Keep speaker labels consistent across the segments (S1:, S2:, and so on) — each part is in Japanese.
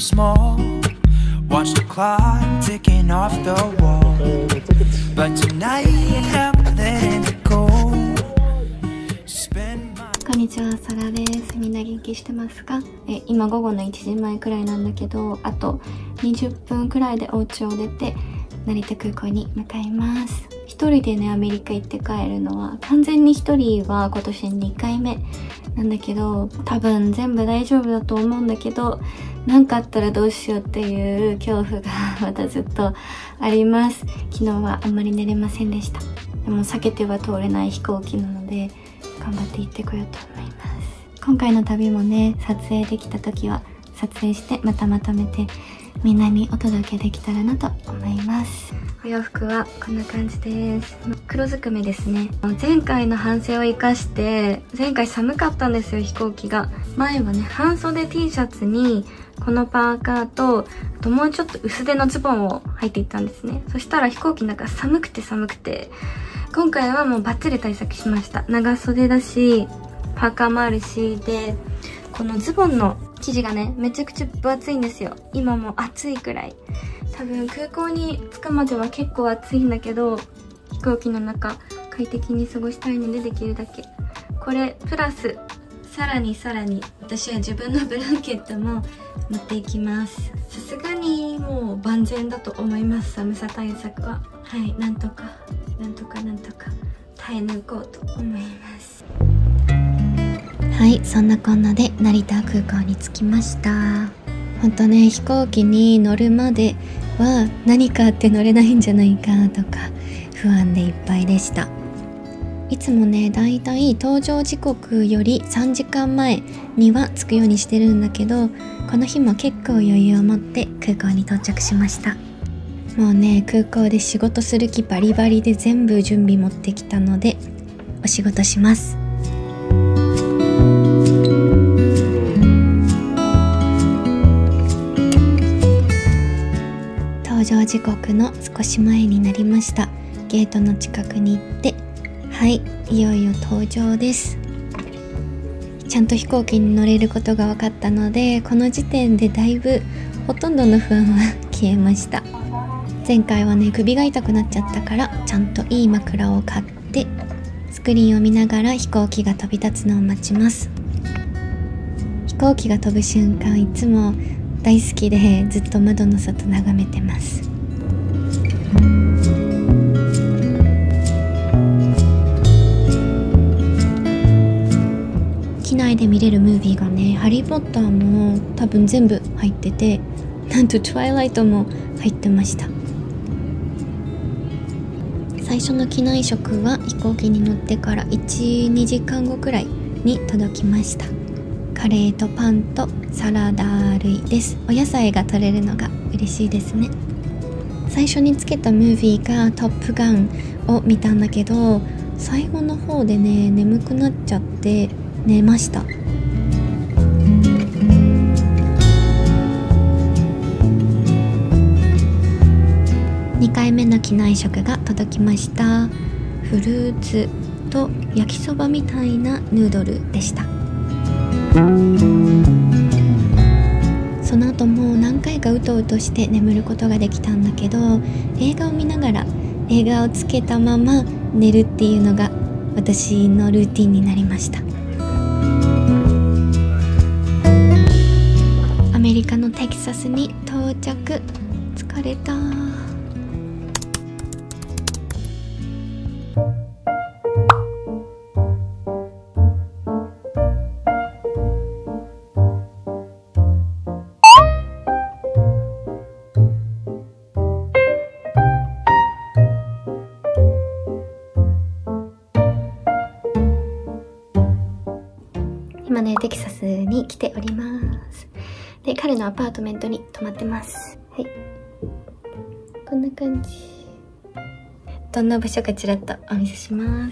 S1: small. Watch the clock ticking off the wall. But tonight I'm letting it go. Spend my
S2: こんにちは、さらです。みんな元気してますか？今午後の1時前くらいなんだけど、あと20分くらいでお家を出て成田空港に向かいます。一人でね、アメリカ行って帰るのは完全に一人は今年2回目なんだけど、多分全部大丈夫だと思うんだけど、何かあったらどうしようっていう恐怖がまたずっとあります。昨日はあんまり寝れませんでした。でも避けては通れない飛行機なので頑張って行ってこようと思います。今回の旅もね、撮影できた時は撮影してまたまとめてみんなにお届けできたらなと思います。お洋服はこんな感じです。黒ずくめですね。前回の反省を生かして、前回寒かったんですよ、飛行機が。前はね、半袖 T シャツにこのパーカーと、あともうちょっと薄手のズボンを履いていったんですね。そしたら飛行機なんか寒くて、今回はもうバッチリ対策しました。長袖だし、パーカーもあるし、で、このズボンの生地がね、めちゃくちゃ分厚いんですよ。今も暑いくらい。多分空港に着くまでは結構暑いんだけど、飛行機の中快適に過ごしたいのでできるだけ。これプラスさらに私は自分のブランケットも持っていきます。さすがにもう万全だと思います。寒さ対策は。はい、なんとか耐え抜こうと思います。はい、そんなこんなで成田空港に着きました。ほんとね、飛行機に乗るまでは何かあって乗れないんじゃないかとか不安でいっぱいでした。いつもね、だいたい搭乗時刻より3時間前には着くようにしてるんだけど、この日も結構余裕を持って空港に到着しました。もうね、空港で仕事する気バリバリで全部準備持ってきたのでお仕事します。搭乗時刻の少し前になりました。ゲートの近くに行って、はい、いよいよ搭乗です。ちゃんと飛行機に乗れることが分かったので、この時点でだいぶほとんどの不安は消えました。前回はね、首が痛くなっちゃったからちゃんといい枕を買ってスクリーンを見ながら飛行機が飛び立つのを待ちます。飛行機が飛ぶ瞬間、いつも大好きでずっと窓の外眺めてます。機内で見れるムービーがね、ハリーポッターも多分全部入ってて、なんとトワイライトも入ってました。最初の機内食は飛行機に乗ってから 1,2 時間後くらいに届きました。カレーとパンとサラダ類です。お野菜が取れるのが嬉しいですね。最初につけたムービーがトップガンを見たんだけど、最後の方でね、眠くなっちゃって寝ました。2回目の機内食が届きました。フルーツと焼きそばみたいなヌードルでした。その後も何回かうとうとして眠ることができたんだけど、映画を見ながら映画をつけたまま寝るっていうのが私のルーティンになりました。アメリカのテキサスに到着。疲れた。今ね、テキサスに来ております。で、彼のアパートメントに泊まってます。はい。こんな感じ。どんな場所かちらっとお見せします。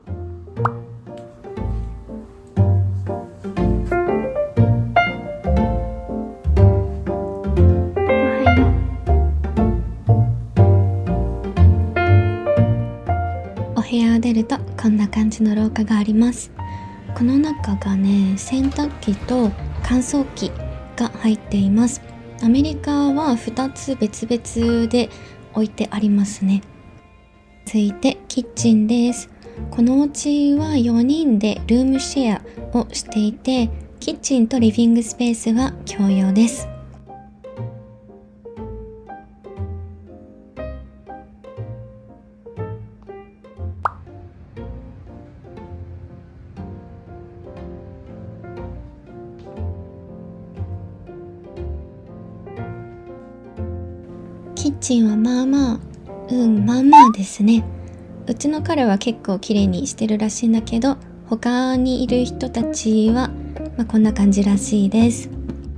S2: お部屋を出るとこんな感じの廊下があります。この中がね、洗濯機と乾燥機が入っています。 アメリカは2つ別々で置いてありますね。続いてキッチンです。このお家は4人でルームシェアをしていて、キッチンとリビングスペースは共用です。キッチンはまあまあですね。うちの彼は結構綺麗にしてるらしいんだけど、他にいる人たちは、こんな感じらしいです。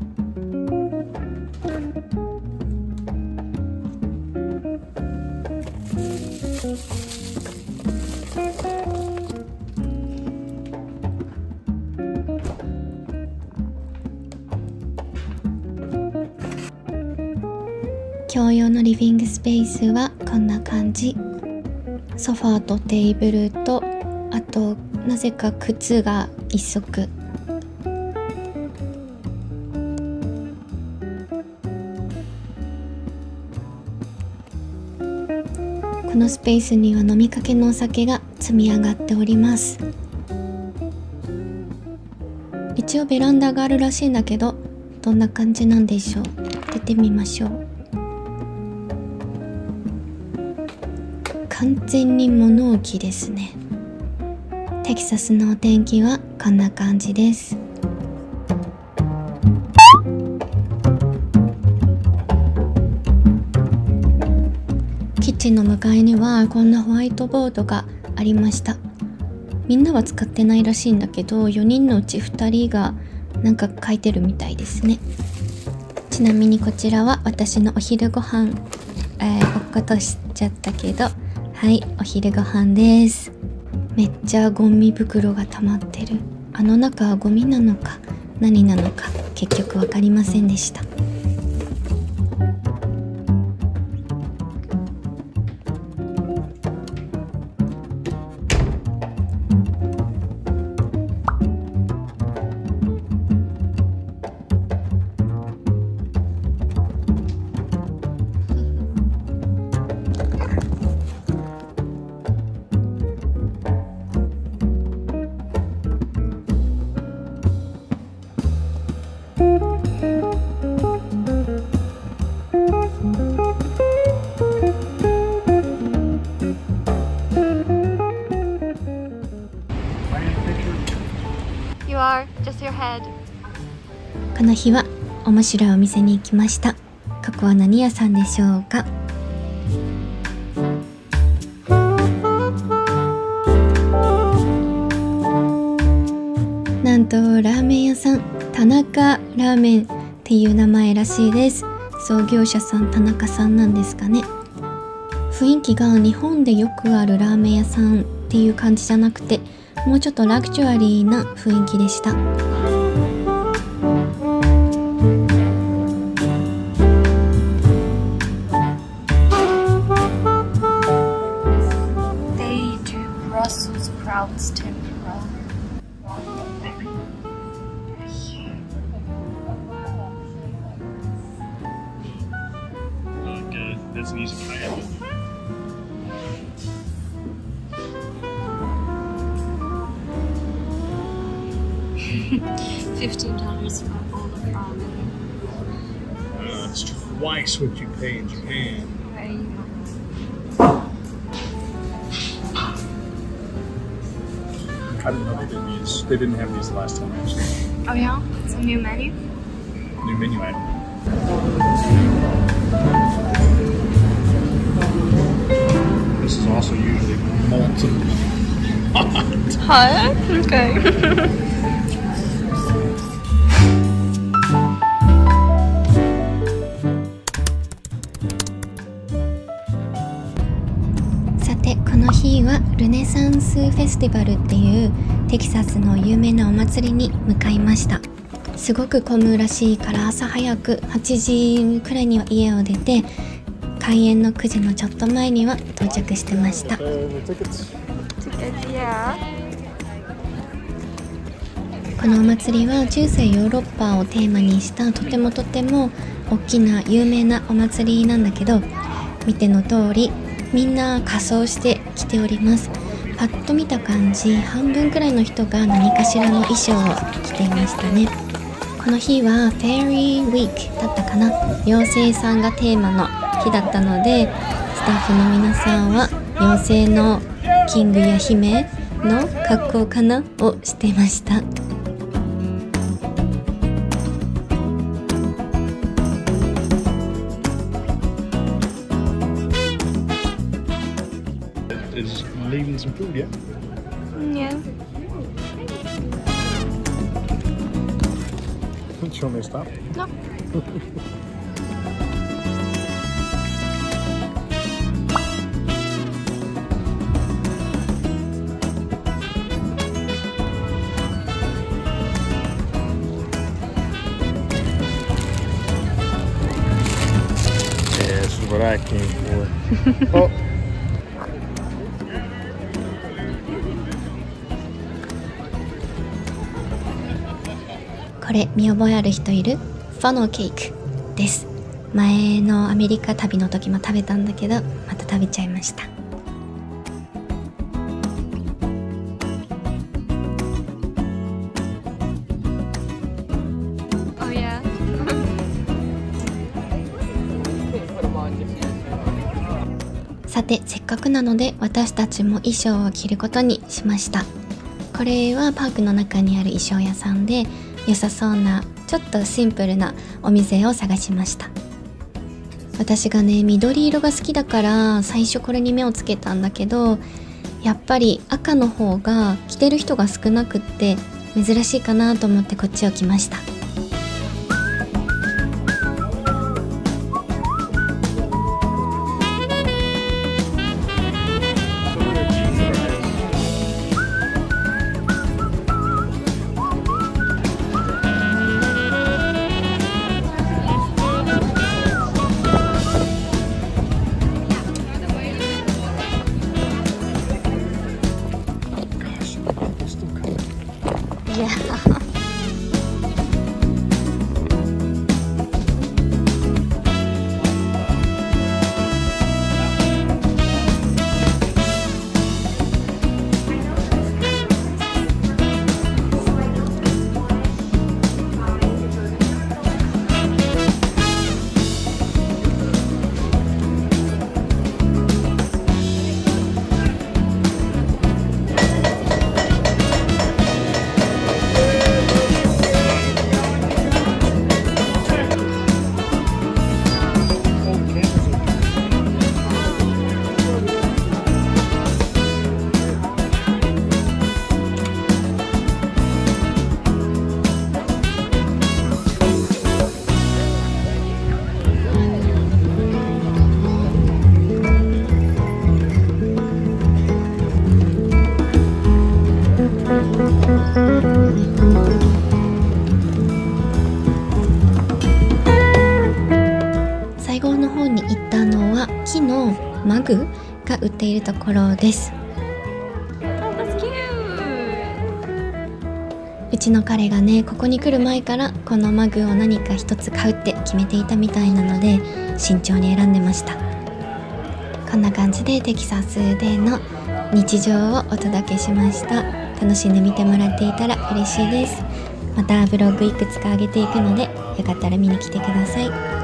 S2: 共用のリビングスペースはこんな感じ。ソファーとテーブルと、あとなぜか靴が1足。このスペースには飲みかけのお酒が積み上がっております。一応ベランダがあるらしいんだけど、どんな感じなんでしょう。出てみましょう。完全に物置ですね。テキサスのお天気はこんな感じです。キッチンの向かいにはこんなホワイトボードがありました。みんなは使ってないらしいんだけど、4人のうち2人がなんか書いてるみたいですね。ちなみにこちらは私のお昼ご飯、落っことしちゃったけど、はい、お昼ご飯です。めっちゃゴミ袋が溜まってる。あの中はゴミなのか何なのか結局わかりませんでした。この日は面白いお店に行きました。ここは何屋さんでしょうか。なんとラーメン屋さん、田中ラーメンっていう名前らしいです。創業者さん田中さんなんですかね。雰囲気が日本でよくあるラーメン屋さんっていう感じじゃなくて、もうちょっとラグジュアリーな雰囲気でした。
S3: That's an easy plan. $15 for a bowl of ramen. That's twice what you pay in Japan. I didn't know they did these. They didn't have these the last time actually.
S2: Oh yeah? It's a new menu?
S3: New menu item. This is also usually molten hot.
S2: Okay. さて、この日はルネサンスフェスティバルっていうテキサスの有名なお祭りに向かいました。すごく混むらしいから朝早く8時くらいには家を出て、開園の9時のちょっと前には到着してました。このお祭りは中世ヨーロッパをテーマにしたとても大きな有名なお祭りなんだけど、見ての通りみんな仮装して来ております。パッと見た感じ、半分くらいの人が何かしらの衣装を着ていましたね。この日はフェリーウィークだったかな、妖精さんがテーマの日だったので、スタッフの皆さんは妖精のキングや姫の格好かなをしていました。
S3: Is leaving some food, yeah?
S2: Yeah.
S3: Do you want me to stop?
S2: No.
S3: Yeah, this is what I came for. Oh.
S2: これ見覚えある人いる？ファノーケーキです。前のアメリカ旅の時も食べたんだけど、また食べちゃいました。さて、せっかくなので私たちも衣装を着ることにしました。これはパークの中にある衣装屋さんで、良さそうなちょっとシンプルなお店を探しました。私がね、緑色が好きだから最初これに目をつけたんだけど、やっぱり赤の方が着てる人が少なくって珍しいかなと思ってこっちを着ました。最後の方に行ったのは木のマグが売っているところです。うちの彼がね、ここに来る前からこのマグを何か一つ買うって決めていたみたいなので、慎重に選んでました。こんな感じでテキサスでの日常をお届けしました。楽しんで見てもらっていたら嬉しいです。またブログいくつか上げていくので、よかったら見に来てください。